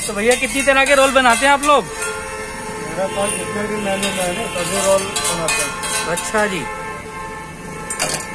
तो भैया कितनी तरह के रोल बनाते हैं आप लोग? मेरा पास जितने भी मेनू में है सभी रोल बनाते हैं। अच्छा जी।